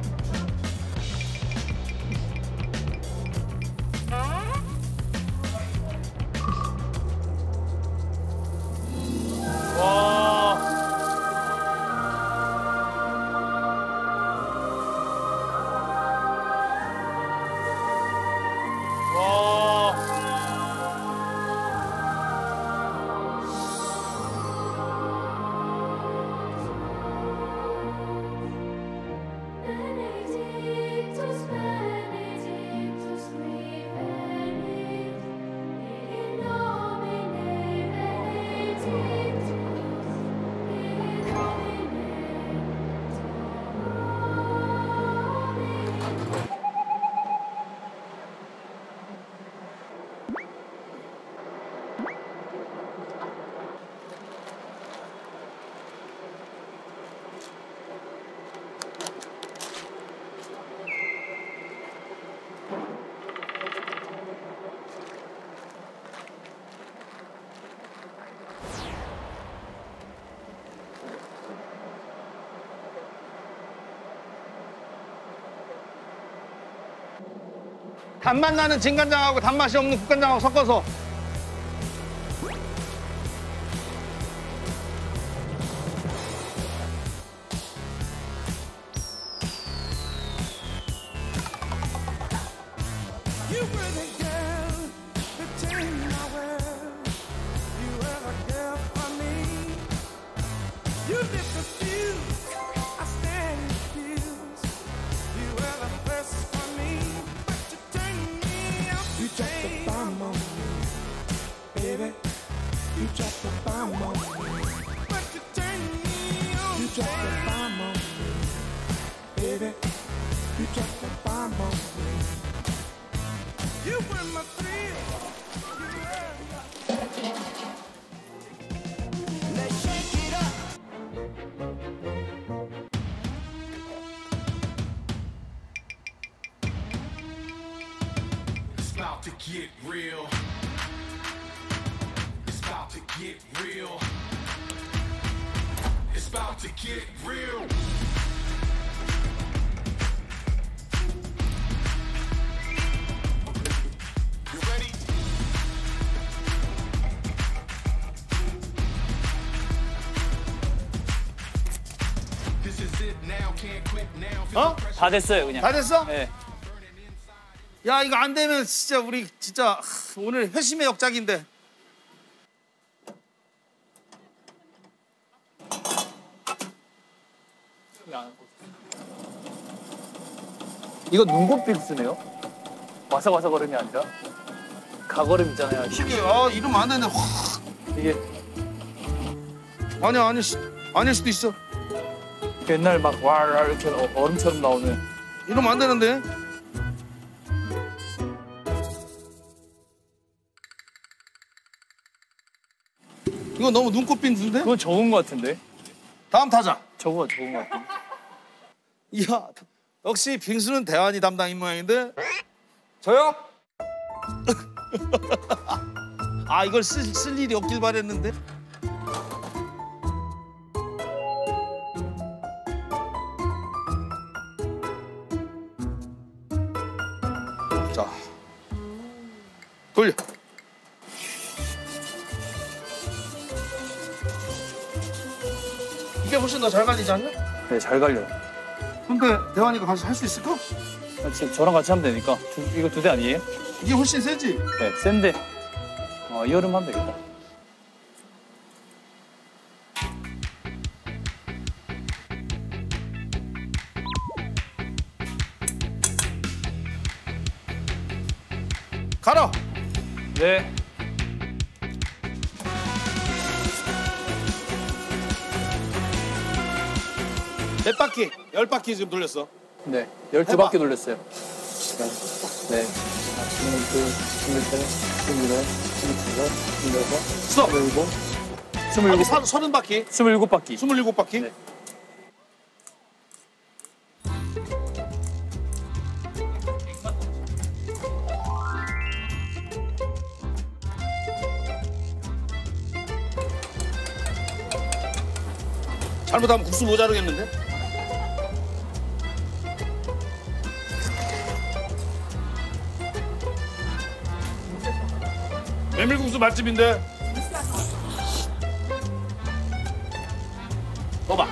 단맛 나는 진간장하고 단맛이 없는 국간장하고 섞어서. You were the girl that changed my world. You were the girl for me. You lit the fuse, I stand confused. You were the first for me, but you turned me out. You dropped the bomb on me, baby. You dropped the bomb on me, but you turned me on. You dropped the bomb on me, baby. You dropped the bomb on me. It's about to get real. It's about to get real. It's about to get real. You ready? This is it now, can't quit now. 어? 다 됐어요 그냥. 다 됐어? 네. 야 이거 안 되면 진짜 우리 진짜 하, 오늘 회심의 역작인데. 이거 눈곱 빅스네요. 와사와사 걸음이 아니라 가걸음 있잖아요. 이게 아 이러면 안 되네. 확. 이게 아니야 아닐 수 아닐 수도 있어. 옛날 막 와 이렇게 어- 얼음처럼 나오는. 이러면 안 되는데. 이거 너무 눈꽃 빈수인데? 그건 적은 것 같은데. 다음 타자. 저거가 적은 것 같은데. 이야 역시 빙수는 대환이 담당인 모양인데. 저요? 아 이걸 쓸, 쓸 일이 없길 바랬는데. 자 돌려. 이게 훨씬 더 잘 갈리지 않냐? 네, 잘 갈려요. 근데 대환이가 같이 할 수 있을까? 같이, 저랑 같이 하면 되니까. 두, 이거 두 대 아니에요? 이게 훨씬 세지? 네, 센데. 어, 이 여름 하면 되겠다. 가라. 네. 몇 바퀴? 열 바퀴 지금 돌렸어. 네, 열두 해봐. 바퀴 돌렸어요. 네. 스물둘, 스물셋, 스물넷, 스물다섯, 스물여섯, 스톱. 스물일곱, 바퀴 스물일곱, 사- 서른 바퀴. 스물일곱 바퀴. 스물일곱 바퀴. 네. 잘못하면 국수 모자르겠는데? 메밀국수 맛집인데. 먹어봐.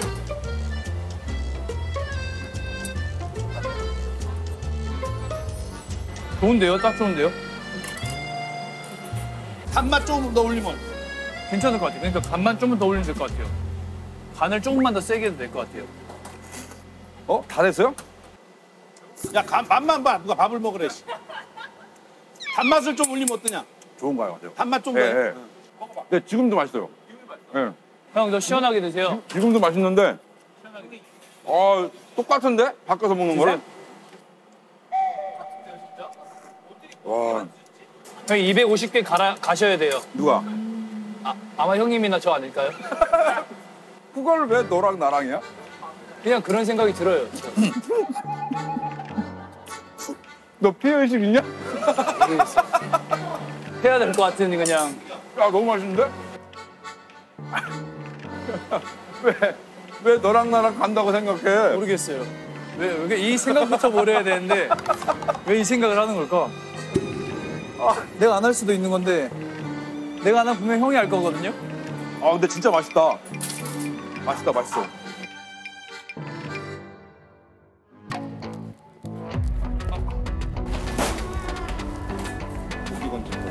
좋은데요? 딱 좋은데요? 단맛 조금 더 올리면. 괜찮을 것 같아요. 그러니까 간만 좀만 더 올리면 될 것 같아요. 간을 조금만 더 세게 해도 될 것 같아요. 어? 다 됐어요? 야, 간, 맛만 봐. 누가 밥을 먹으래. 씨. 단맛을 좀 올리면 어떠냐? 좋은가요? 저? 단맛 좀 더. 예, 예. 네, 지금도 맛있어요. 예. 형, 더 시원하게 드세요. 지금도 맛있는데. 아, 똑같은데? 바꿔서 먹는 거랑? 와, 형 이백오십 개 갈아, 가셔야 돼요. 누가? 아, 아마 형님이나 저 아닐까요? 그걸 왜 너랑 나랑이야? 그냥 그런 생각이 들어요. 너 피해의식 있냐? 해야 될 것 같은 그냥. 야, 너무 맛있는데? 왜, 왜 너랑 나랑 간다고 생각해? 모르겠어요. 왜, 왜 이 생각부터 모르야 되는데 왜 이 생각을 하는 걸까? 아, 내가 안 할 수도 있는 건데 내가 안 하면 분명 형이 할 거거든요. 아, 근데 진짜 맛있다. 맛있다, 맛있어. 고기 건져.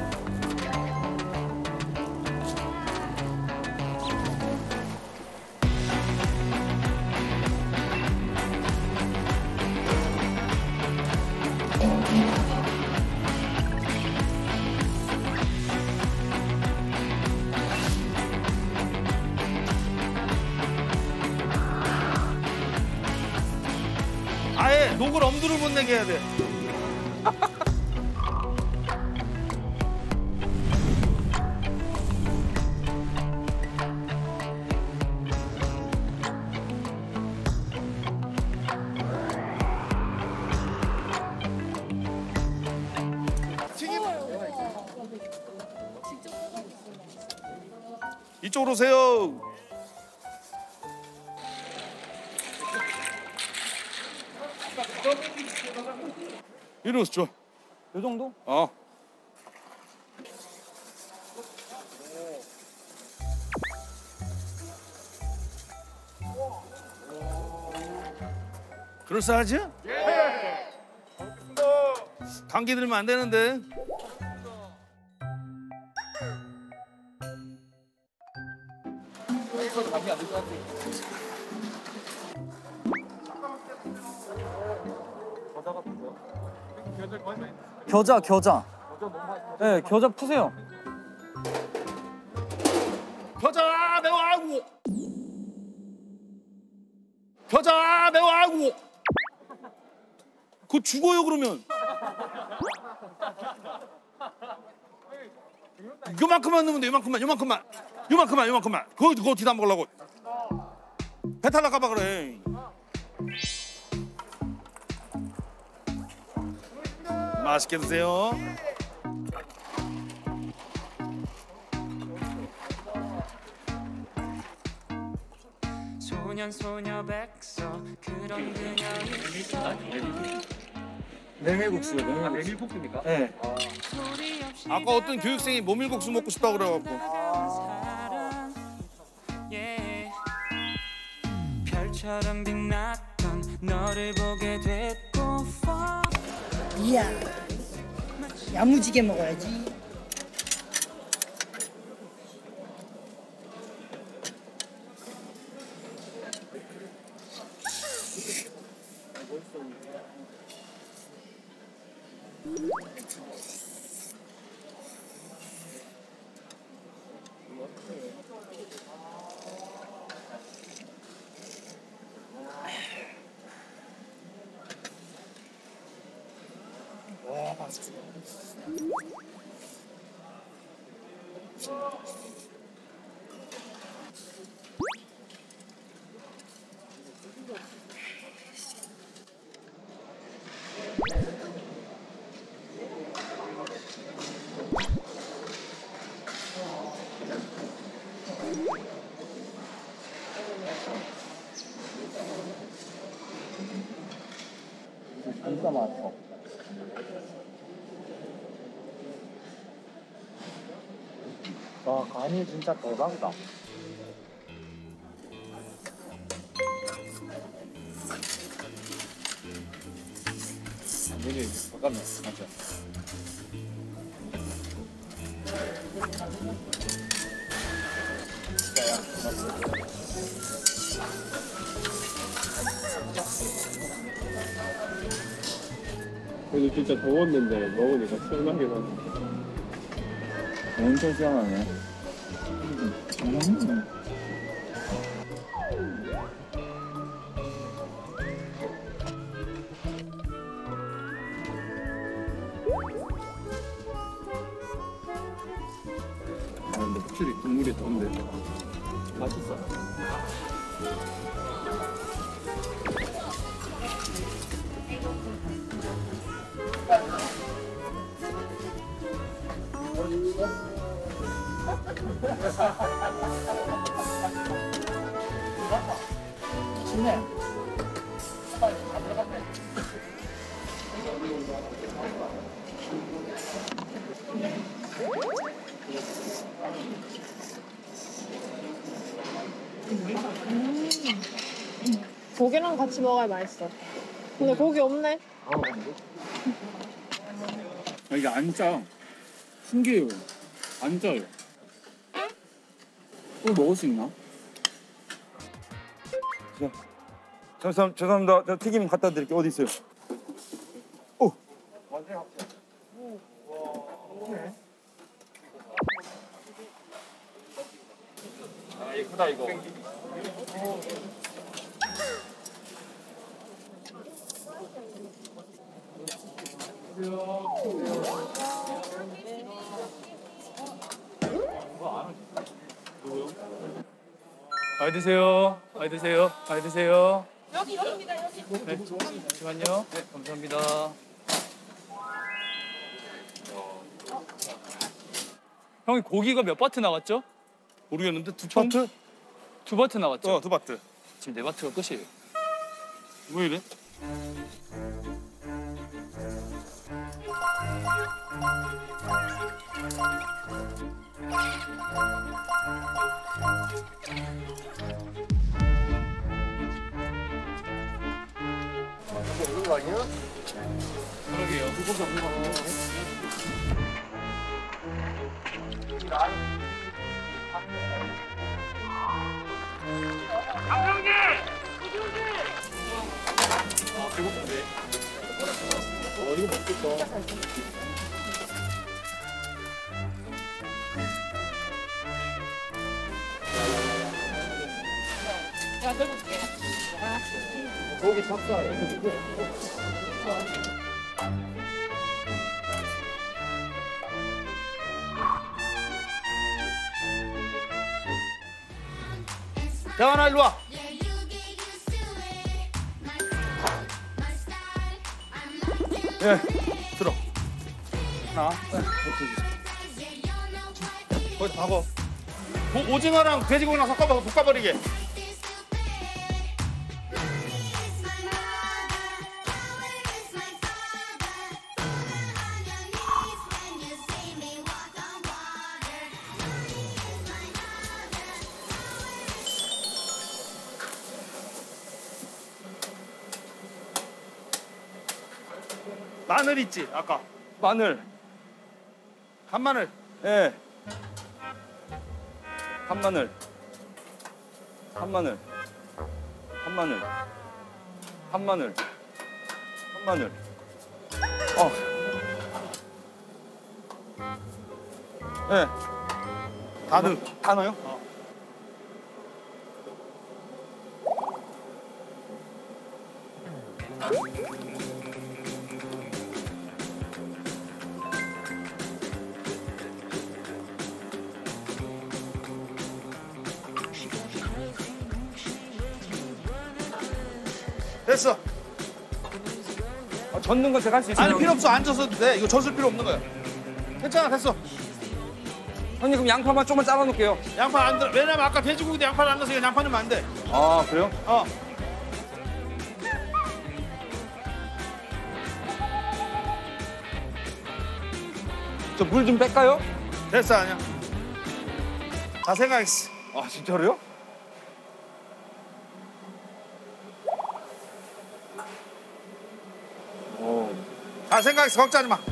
아예 녹을 엄두를 못 내게 해야 돼. 이쪽으로 오세요. 이리 오시죠. 요 정도? 어. 그럴싸하지? 예. 감기 들면 안 되는데. 겨자 겨자. 네 겨자 푸세요. 겨자 매워 아이고. 겨자 매워 아이고. 그거 죽어요 그러면. 요만큼만 넣으면 돼. 요만큼만 요만큼만 요만큼만 요만큼만. 그거 그거 어떻게 다 먹으려고. 배탈 날까 봐 그래. 맛있게 드세요. 소년 소녀 백서 그런 그녀 있어 메밀국수 메밀국수. 아, 메밀국수입니까? 네. 아까 어떤 교육생이 모밀국수 먹고 싶다고 그래갖고. yeah. 별처럼 빛났던 너를 보게 됐고 이야, 야무지게 먹어야지. 와 맛있어. 진짜 맛있어. 와 간이 진짜 대박이다. 미리 바꿨네. 맞죠? 그래도 진짜 더웠는데 먹으니까 시원하게 나네. 엄청 시원하네. 음. 아, 근데 확실히 국물이 더운데 맛있어. 좋네. 고기랑 같이 먹어야 맛있어. 근데 고기 없네. 아, 이게 안 짜. 신기해요. 안 짜요. 또 먹을 수 있나? 죄송, 죄송합니다. 저 튀김 갖다 드릴게요. 어디 있어요? 오. 아, 이거 크다 이거. 많이 드세요. 많이 드세요. 많이 드세요. 여기 여기입니다 여기. 네, 잠시만요. 네, 감사합니다. 형이 고기가 몇 바트 나왔죠? 모르겠는데 두 바트? 두 바트 나왔죠? 어, 두 바트. 지금 네 바트가 끝이에요. 왜 이래? 이거 거 아니야? 그러게요. 그거 잡는 거 아니야? 감독님! 아, 배고픈데. 어, 이거 먹겠다. 내가 들고 줄게. 고기 찹쌀. 대환아 일로 와. 예, 들어. 하나. 거기다 박어. 오, 오징어랑 돼지고기랑 섞어서 볶아버리게. 마늘 있지 아까 마늘 간마늘 예 간마늘 간마늘 간마늘 간마늘 간마늘 어 예 다 넣, 다 넣어요? 어. 됐어. 아, 젓는 건 제가 할 수 있어요. 아니 필요 없어. 앉아서 돼. 이거 젓을 필요 없는 거야. 괜찮아 됐어. 형님 그럼 양파만 조금만 잘라 놓을게요. 양파 안 들어. 왜냐면 아까 돼지고기도 양파를 안 넣어서 양파 넣으면 안 돼. 아 그래요? 어. 저 물 좀 뺄까요? 됐어 아니야. 다 생각했어. 아 진짜로요? 오. 다 생각했어. 걱정하지 마.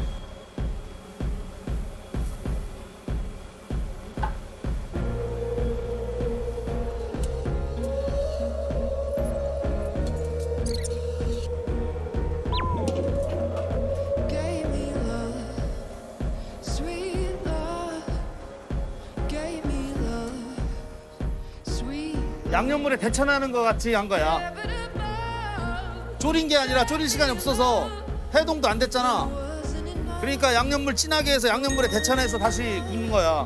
Gave me love, sweet love. Gave me love, sweet. 양념물에 데쳐나는 거 같이 한 거야. 졸인 게 아니라 졸일 시간이 없어서 해동도 안 됐잖아. 그러니까 양념물 진하게 해서 양념물에 데쳐내서 다시 굽는 거야.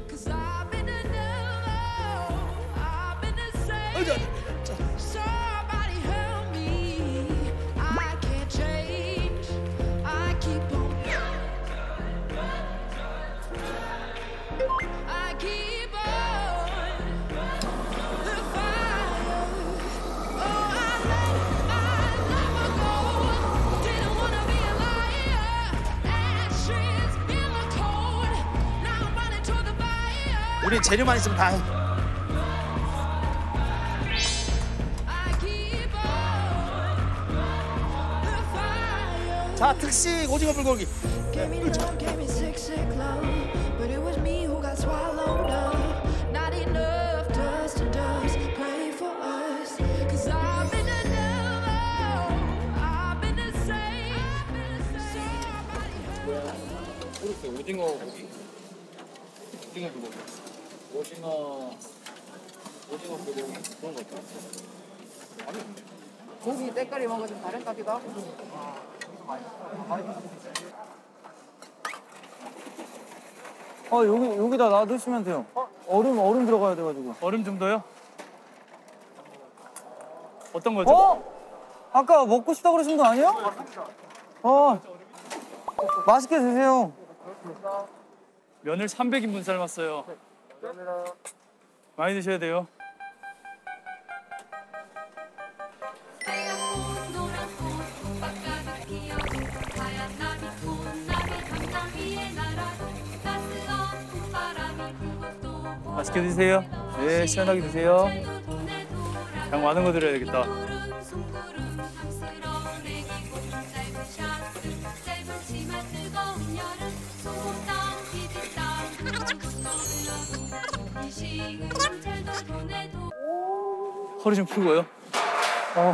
어이자. Somebody help me. I can't change. I keep on. I keep on. The fire. Oh, I let my lover go. Didn't wanna be a liar. Ashes in the cold. Now I'm running toward the fire. 우리 재료만 있으면 다 해. 자, 특식 오징어 불고기. Gave me love, gave me sick, sick love. But it was me who got swallowed up. Not enough dust to dust. Pray for us. Cause I've been the devil. I've been the saint. 그렇게 오징어 고기. 오징어 불고기. 오징어 오징어 불고기 그런 거 있잖아. 아니 고기 때깔이 뭔가 좀 다른 것 같기도 하고. 아 여기 여기다 놔두시면 돼요. 얼음 얼음 들어가야 돼가지고. 얼음 좀 더요? 어떤 거죠? 어? 아까 먹고 싶다 그러신 거 아니에요? 어. 맛있게 드세요. 면을 삼백 인분 삶았어요. 많이 드셔야 돼요. 맛있게 드세요. 네, 시원하게 드세요. 양 많은 거 드려야 되겠다. 허리 좀 풀고요. 어.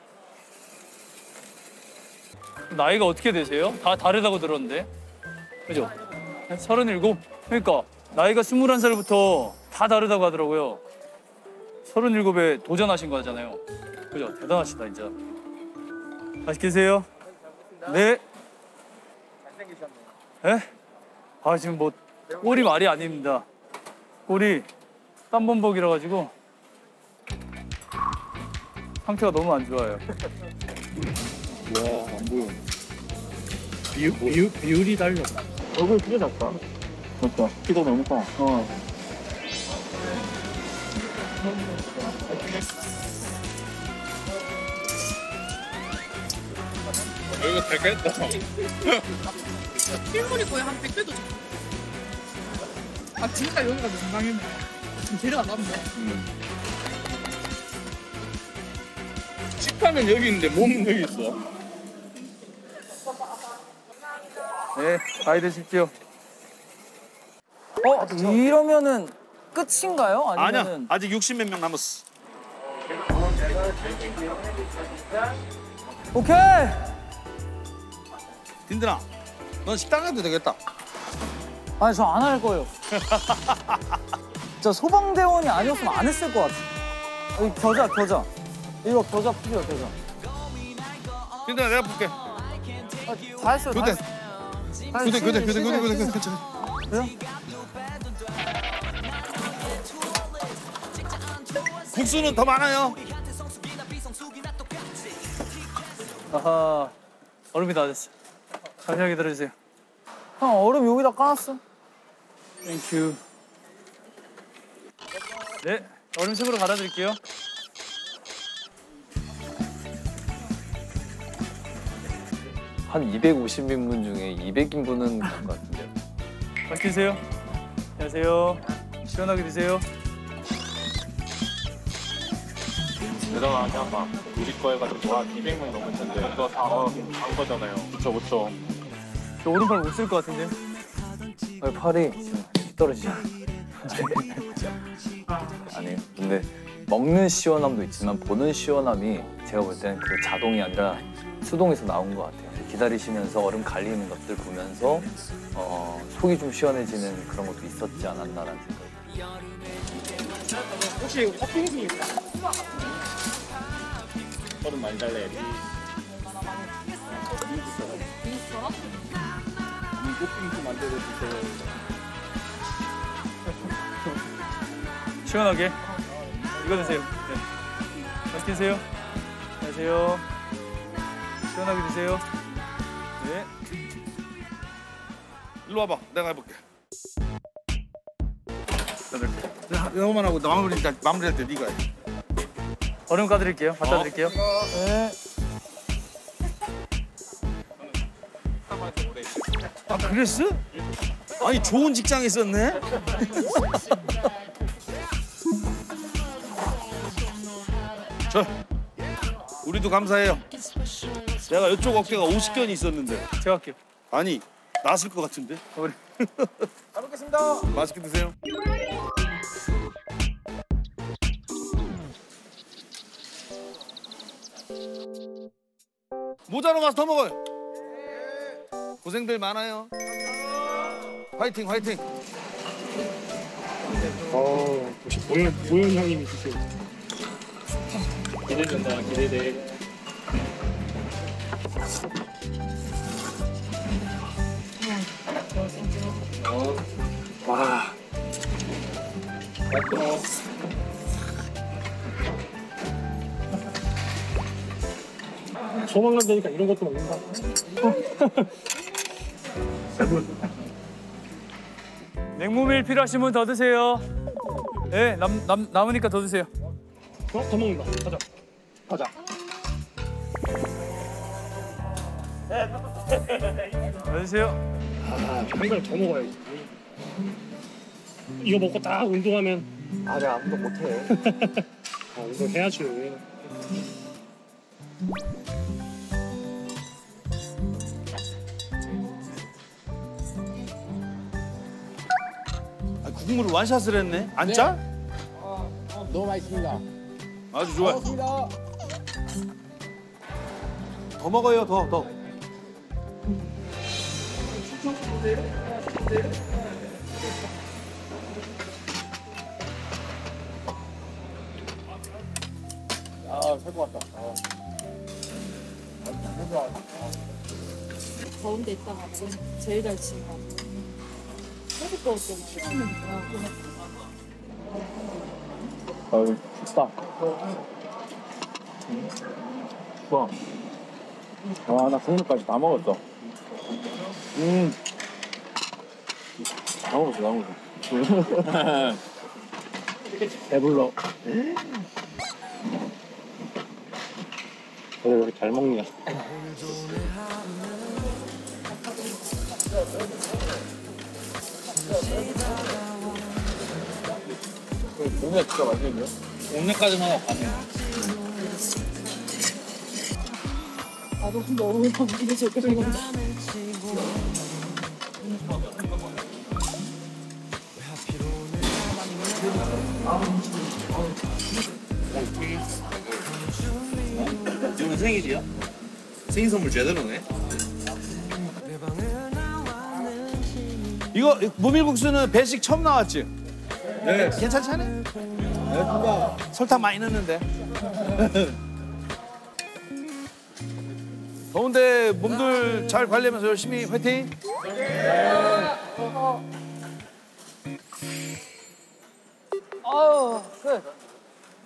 나이가 어떻게 되세요? 다 다르다고 들었는데. 그죠? 서른일곱? 그러니까 나이가 스물한 살부터 다 다르다고 하더라고요. 서른일곱에 도전하신 거잖아요. 그죠? 대단하시다, 진짜. 맛있게 드세요. 네. 잘생기셨네요. 에? 아, 지금 뭐 꼴이 말이 아닙니다. 꼴이 땀범벅이라 가지고 상태가 너무 안 좋아요. 와, 안 보여. 비율, 비율, 비율이 달려. 얼굴 진짜 작다. 맞다. 키도 너무 커. 어. 이거 되겠다. 실물이 거의 한 백 배도 작아. 아 진짜 여기가 명당이네. 데려가봤네. 음. 식판은 여기 있는데 몸은 여기 있어. 네, 많이 드십시오. 어 이러면은 끝인가요? 아니면은 아니야, 아직 육십 몇 명 남았어. 오케이. 딘드나, 넌 식당 해도 되겠다. 아니 저 안 할 거예요. 진짜 소방대원이 아니었으면 안 했을 것 같아. 여기 겨자 겨자. 이거 겨자 푸세요 겨자. 딘드나 내가 볼게. 아, 다 했어요. 교대. 다 했어요. 교대, 교대, 교대, 교대, 교대, 교대, 교대. 그래요? 국수는 더 많아요. 아하, 얼음이 다 됐어. 잠시만 기다려주세요. 형 얼음 여기다 까놨어. 땡큐. 네, 얼음식으로 갈아드릴게요. 한 이백오십 인분 중에 이백 인분은 간 것 같은데요. 맛있게 드세요. 안녕하세요. 시원하게 드세요. 대단하게 아까 우리 거 해가지고 한 이백 명 넘을 텐데 이거 다 간 거잖아요. 그쵸 그쵸. 저 오른팔 못 쓸 것 같은데. 아니, 팔이 지금 떨어지죠. 아니에요. 근데 먹는 시원함도 있지만 보는 시원함이 제가 볼 때는 그 자동이 아니라 수동에서 나온 것 같아요. 기다리시면서 얼음 갈리는 것들 보면서 어, 속이 좀 시원해지는 그런 것도 있었지 않았나라는 생각이. 혹시 커피도 있어요? 얼음 많이 달래야지. 커피 만들어 주세요. 시원하게. 이거 드세요. 네. 맛있게 드세요. 안녕하세요. 시원하게 드세요. 네. 일로 와봐, 내가 해볼게. 이거만 하고 마무리 마무리할 때 네가 해. 얼음 까드릴게요. 갖다 어? 드릴게요. 네. 아 그랬어? 아니 좋은 직장에 있었네. 저 우리도 감사해요. 내가 이쪽 어깨가 오십 견이 있었는데. 제가 할게요. 아니 나았을 것 같은데. 우리. 잘 먹겠습니다. 맛있게 드세요. 모자로 가서 더 먹어요. 고생들 많아요. 화이팅 화이팅. 어, 혹시 보현 보현 형님이 드세요. 기대된다 기대돼. 어, 와. 맛있어. 조만간 되니까 이런 것도 먹는다. 냉모밀 필요하신 분 더 드세요. 예, 남, 남, 남으니까 더 드세요. 어? 더 먹는다. 가자. 가자. 더 드세요. 아, 한 그릇 더 먹어야지. 이거 먹고 딱 운동하면. 아, 내가 운동 못해. 아, 운동해야지. 아, 국물을 완샷을 했네. 안 네. 짜? 너무 맛있습니다. 아주 좋아. 고맙습니다. 더 먹어요, 더, 더. 아, 살것 같다. 아. 더운데 있다가 제일 잘 치는 거 같아. 해줄 거 좀 키우니까. 아유, 좋다. 좋아. 와, 나 국물까지 다 먹었어. 음. 다 먹었어, 다 먹었어. 배불러. 왜 이렇게 잘 먹냐? 동네 진짜 맛있는데요? 동네까지만 하고 가네. 나도 너무 너무 좋게 생겼다. 오늘 생일이야? 생일 선물 제대로네. 이거 모밀국수는 배식 처음 나왔지? 네. 괜찮지 않아? 네, 설탕 많이 넣는데. 더운데 몸들 잘 관리하면서 열심히 화이팅! 아유, 끝.